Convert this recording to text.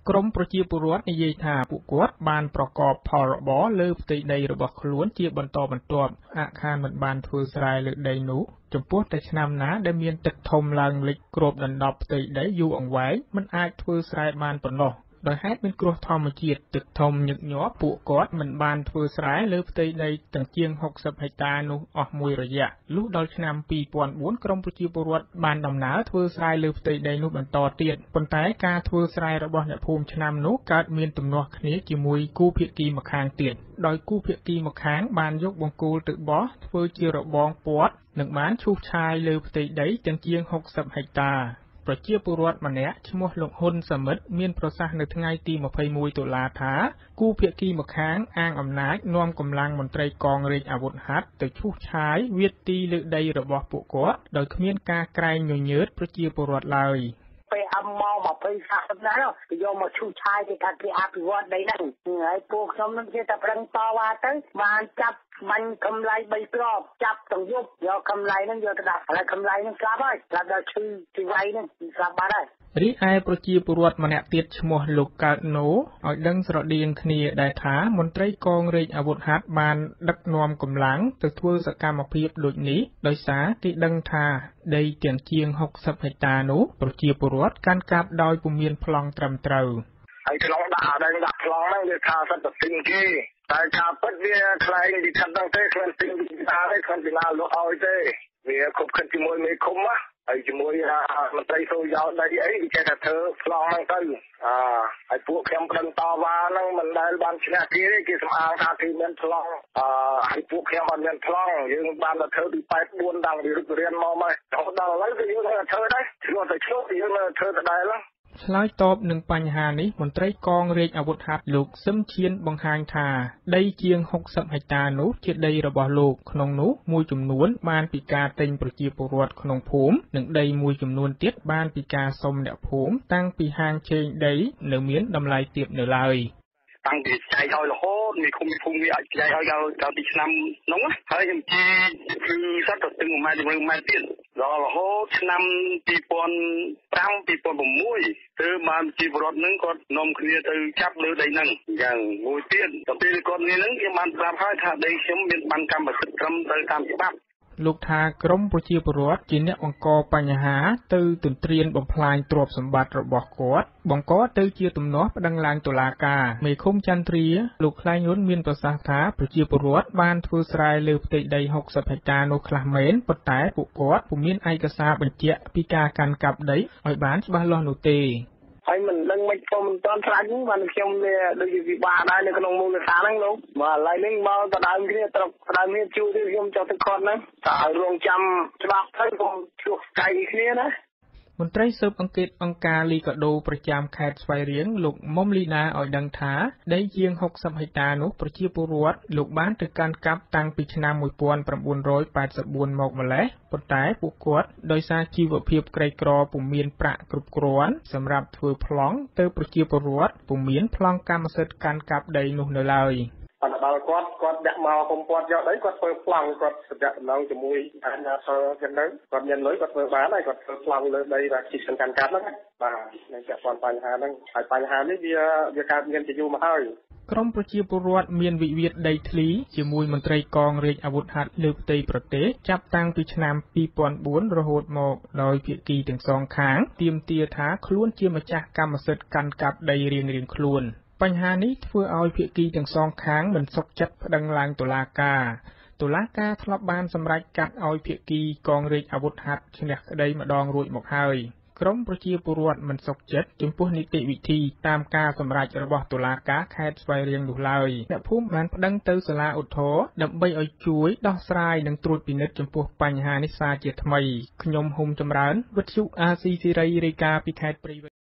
ក្រមប្រជាពលរដ្ឋនិយាយថាពួកគាត់បានប្រកបផលរបរលើផ្ទៃដីរបស់ខ្លួនជាបន្តបន្ទាប់អាខានមិនបានធ្វើស្រែលើដីនោះចំពោះតែឆ្នាំណាដែលមានទឹកធំឡើងលិចគ្របដណ្ដប់ផ្ទៃដីយូរអង្វែងមិនអាចធ្វើស្រែបានប៉ុណ្ណោះដោយហេតុមានគ្រោះធម្មជាតិទឹកធំញឹកញាប់ពួកគាត់មិនបានធ្វើស្រែលើផ្ទៃដីទាំងជាង60ហិកតានោះអស់មួយរយៈលុះដល់ឆ្នាំ2004ក្រមប្រជាពលរដ្ឋបានដំណើរធ្វើស្រែលើផ្ទៃដីនោះបន្តទៀតប៉ុន្តែការធ្វើស្រែរបស់អ្នកភូមិឆ្នាំនោះកើតមានទំនាស់គ្នាជាមួយគូភាគីម្ខាងទៀតដោយគូភាគីម្ខាងបានយកបង្គោលទៅបោះធ្វើជារបងព័ទ្ធនិងបានឈូសឆាយលើផ្ទៃដីទាំងជាង60ហិកតាប្រជាពលរដ្ឋម្នាក់ឈ្មោះលោកហ៊ុនសមិទ្ធមានប្រសាសន៍នៅថ្ងៃទី21តុលាថាគូភាគីម្ខាងអាងអំណាចនាំកម្លាំងមន្ត្រីកងរាជអាវុធហត្ថទៅឈូសឆាយវាយទីលើដីរបស់ពួកគាត់ដោយគ្មានការក្រែងញញើតប្រជាពលរដ្ឋឡើយពេលអមមក20-30ណាទៅយកមកឈូសឆាយគេថាគេអភិវឌ្ឍដីហ្នឹងហើយពួកខ្ញុំនឹងគេតែប្រឹងតវ៉ាទៅបានចាប់បាញ់កម្លៃ3គ្រាប់ចាប់ទាំងយប់យកកម្លៃហ្នឹងយកទៅដាក់ហើយកម្លៃហ្នឹងស្លាប់ហើយស្លាប់ដល់ឈឺទីវាយហ្នឹងស្លាប់បាត់ហើយរីឯប្រជាពលរដ្ឋម្នាក់ទៀតឈ្មោះលោកកើតណូឲ្យដឹងស្រដៀងគ្នាដែរថាមន្ត្រីកងរាជអាវុធហត្ថបានដឹកនាំកម្លាំងទៅធ្វើសកម្មភាពដូចនេះដោយសារគេដឹងថាដីទាំងជាង60ហិកតានោះប្រជាពលរដ្ឋកាន់កាប់ដោយពុំមានប្លង់ត្រឹមត្រូវហើយខ្លងដាក់ប្លង់ហ្នឹងវាថាសិតទៅទិញគេតែការពិតវាខ្លែងពីខាងហ្នឹងទេខ្លួនទិញពីណាទេខ្លួនពីណាលក់ឲ្យទេវាគ្រប់ខិតជាមួយមេឃុំណាហើយជាមួយមន្ត្រីសូយោដីអីគេថាធ្វើប្លង់ហ្នឹងទៅហើយពួកខ្ញុំប្រឹងតវ៉ាហ្នឹងមិនដែលបានឈ្នះគេទេគេសម្អាងថាគេមានប្លង់ហើយពួកខ្ញុំអត់មានប្លង់យើងបានទៅធ្វើពី84ដល់រៀបរៀនមកមកដល់ឥឡូវគឺយើងទៅធ្វើដែរឆ្លោះទៅឆ្លោះយើងនៅធ្វើដដែលហ្នឹងឆ្លើយតបនឹងបញ្ហានេះមន្ត្រីកងរាជអាវុធហត្ថលោកសឹមឈៀនបង្ហាញថាដីជាង60ហិកតានោះជាដីរបស់លោកក្នុងនោះមួយចំនួនបានពីការទិញប្រជាពលរដ្ឋក្នុងភូមិនិងដីមួយចំនួនទៀតបានពីការសុំអ្នកភូមិតាំងពីហាងជែងដីនៅមានតម្លៃទាបនៅឡើយតាំងពីចែកឲ្យរហូតមានភូមិវាអាចចែកឲ្យដល់ពីឆ្នាំនោះហើយខ្ញុំជិះគឺសត្វទៅទឹង1ម៉ែត្រ1ម៉ែត្រទៀតដល់រហូតឆ្នាំ2005 2006គឺបានជីវរដ្ឋនឹងគាត់នាំគ្នាទៅចាប់លើដីហ្នឹងយ៉ាងមួយទៀតទៅពេលគាត់នេះហ្នឹងគេបានប្រាប់ហើយថាដីខ្ញុំមានបានកម្មសិទ្ធិត្រឹមត្រូវតាមច្បាប់លោកថាក្រមប្រជាពលរដ្ឋជាអ្នកបង្កបញ្ហាទៅទន្ទ្រានបំផ្លាញទ្រព្យសម្បត្តិរបស់គាត់បង្កទៅជាទំនាស់ប្តឹងឡើងតុលាការមេឃុំចន្ទ្រាលោកខ្លែងយុនមានប្រសាសន៍ថាប្រជាពលរដ្ឋបានធ្វើស្រែលើផ្ទៃដី60ហិកតានោះខ្លះមែនប៉ុន្តែពួកគាត់ពុំមានឯកសារបញ្ជាក់ពីការកាន់កាប់ដីឲ្យបានច្បាស់លាស់នោះទេហើយមិនដឹងមិនក៏មិនទាន់ឆ្លាញ់ហ្នឹងបានខ្ញុំវាដូចជាវិបាកដែរនៅក្នុងមូលដ្ឋានហ្នឹងលោកមកឥឡូវនេះមកដដើមគ្នាត្រកដដើមគ្នាជួយទៅខ្ញុំចុះទៅគាត់ហ្នឹងតើឲ្យរងចាំច្បាប់ទៅកុំជួសកាយគ្នាណាមន្ត្រីស៊ើបអង្កេតអង្គការលីកាដូប្រចាំខេត្តស្វាយរៀងលោកមុំលីណាឲ្យដឹងថាដីជាង60ហិកតានោះប្រជាពលរដ្ឋលោកបានទៅកាន់កាប់តាំងពីឆ្នាំ1984មកម្លេះប៉ុន្តែពួកគាត់ដោយសារជីវភាពក្រីក្រពុំមានប្រាក់គ្រប់គ្រាន់សម្រាប់ធ្វើប្លង់ទៅប្រជាពលរដ្ឋពុំមានប្លង់កម្មសិទ្ធិកាន់កាប់ដីនោះនៅឡើយប៉ុន្តែដល់គាត់ដាក់មកគុំគាត់យកដីគាត់ធ្វើប្លង់គាត់សម្រាប់ដំណងជាមួយអាជ្ញាធរចឹងទៅគាត់មានលុយគាត់ធ្វើបានហើយគាត់ធ្វើប្លង់លើដីបាទជីសិនកាន់កាប់ហ្នឹងបាទនឹងចាក់បញ្ហាហ្នឹងហើយបញ្ហានេះវាកើតមានជាយូរមកហើយក្រមប្រជាពលរដ្ឋមានវិវាទដីធ្លីជាមួយមន្ត្រីកងរាជអាវុធហត្ថលើផ្ទៃប្រទេសចាប់តាំងពីឆ្នាំ2004រហូតមកដោយភាគីទាំងសងខាងទាមទារថាខ្លួនជាម្ចាស់កម្មសិទ្ធិកាន់កាប់ដីរៀងៗខ្លួនបញ្ហានេះធ្វើឲ្យភាគីទាំងសងខាងមិនសុខចិត្តប្តឹងឡើងតុលាការធ្លាប់បានសម្រេចកាត់ឲ្យភាគីកងរាជអាវុធហត្ថឈ្នះក្តីម្ដងរួចមកហើយក្រមប្រជាពលរដ្ឋមិនសុខចិត្តចំពោះនីតិវិធីតាមការសម្រេចរបស់តុលាការខេត្តស្វាយរៀងនោះឡើយអ្នកភូមិបានប្តឹងទៅសាលាឧទ្ធរណ៍ដើម្បីឲ្យជួយដោះស្រាយនិងត្រួតពិនិត្យចំពោះបញ្ហានេះសារជាថ្មីខ្ញុំហ៊ុំចម្រើនវិទ្យុ RC សេរីរាយការណ៍ពីខេត្តព្រៃវែង